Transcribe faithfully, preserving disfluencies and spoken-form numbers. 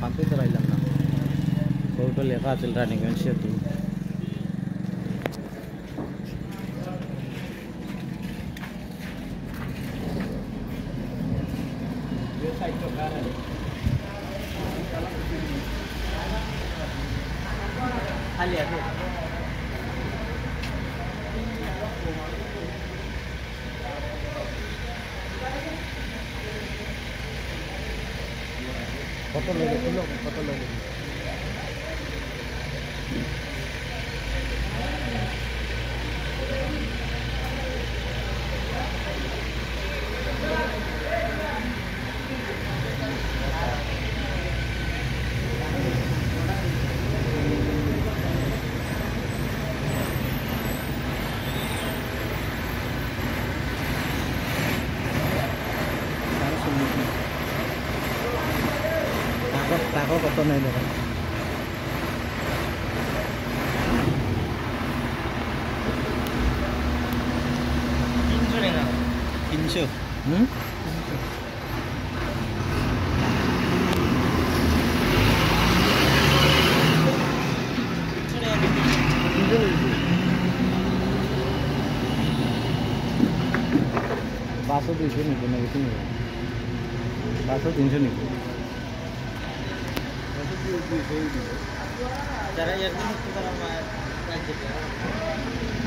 মাপতে তো পাইলাম না ওটা লেখা আছে রানিং ম্যান সেতু খালি আছে কত লাগে কিলো কত লাগে টাকা কত নাই দেখেন তিনশো টাকা তিনশো হুম পাঁচশো দুইশো নিব না বেশি নিব পাঁচশো তিনশো নিব যারা একদিন তারা